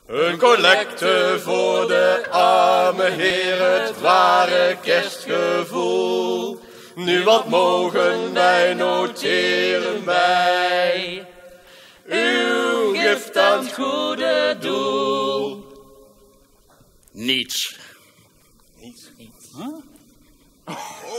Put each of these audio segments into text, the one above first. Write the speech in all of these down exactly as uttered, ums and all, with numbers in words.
Een collecte voor de arme Heer, het ware kerstgevoel. Nu wat mogen wij noteren bij uw gift aan het goede doel? Niets. Niets? Niets. Huh?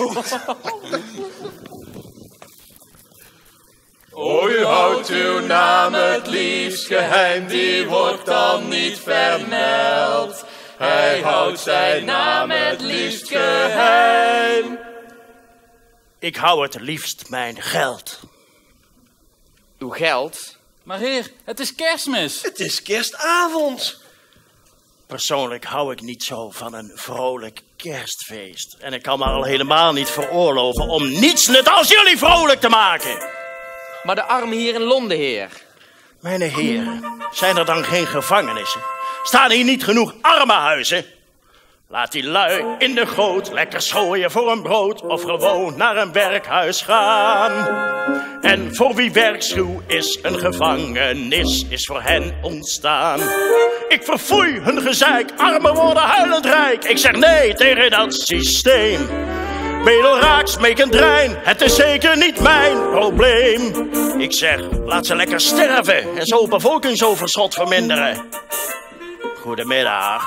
O, u houdt uw naam het liefst geheim, die wordt dan niet vermeld. Hij houdt zijn naam het liefst geheim. Ik hou het liefst mijn geld. Uw geld? Maar heer, het is kerstmis. Het is kerstavond. Persoonlijk hou ik niet zo van een vrolijk kerstfeest. En ik kan me al helemaal niet veroorloven om niets net als jullie vrolijk te maken. Maar de armen hier in Londen, heer. Mijn heren, zijn er dan geen gevangenissen? Staan hier niet genoeg armenhuizen? Laat die lui in de goot lekker schooien voor een brood of gewoon naar een werkhuis gaan. En voor wie werkschuw is, een gevangenis is voor hen ontstaan. Ik verfoei hun gezeik, armen worden huilend rijk. Ik zeg nee tegen dat systeem. Bedelraaks, meekendrein, het is zeker niet mijn probleem. Ik zeg, laat ze lekker sterven en zo bevolkingsoverschot verminderen. Goedemiddag.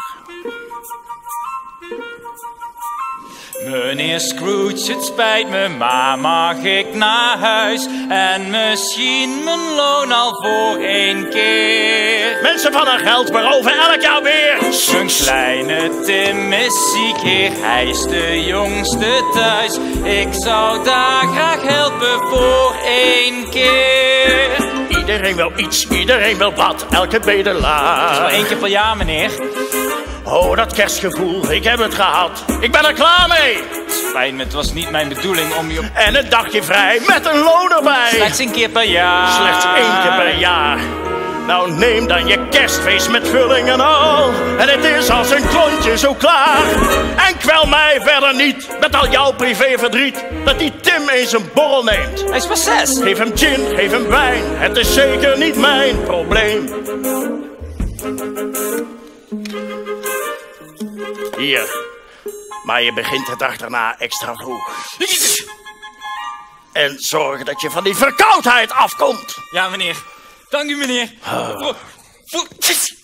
Meneer Scrooge, het spijt me, maar mag ik naar huis? En misschien mijn loon al voor één keer. Mensen van hun geld beroven elk jaar weer. Een kleine Tim is ziek, heer, hij is de jongste thuis. Ik zou daar graag helpen voor één keer. Iedereen wil iets, iedereen wil wat, elke bedelaar. Zo één keer per jaar, meneer. Oh, dat kerstgevoel, ik heb het gehad. Ik ben er klaar mee. Spijt me, het was niet mijn bedoeling om je op... En een dagje vrij met een loon erbij. Slechts een keer per jaar. Slechts één keer per jaar. Nou, neem dan je kerstfeest met vulling en al. En het is als een klontje zo klaar. En kwel mij verder niet met al jouw privéverdriet. Dat die Tim eens een borrel neemt. Hij is pas zes. Geef hem gin, geef hem wijn. Het is zeker niet mijn probleem. Hier. Maar je begint de dag daarna extra vroeg. En zorg dat je van die verkoudheid afkomt. Ja, meneer. Dank u, meneer. Oh. Voor, voor...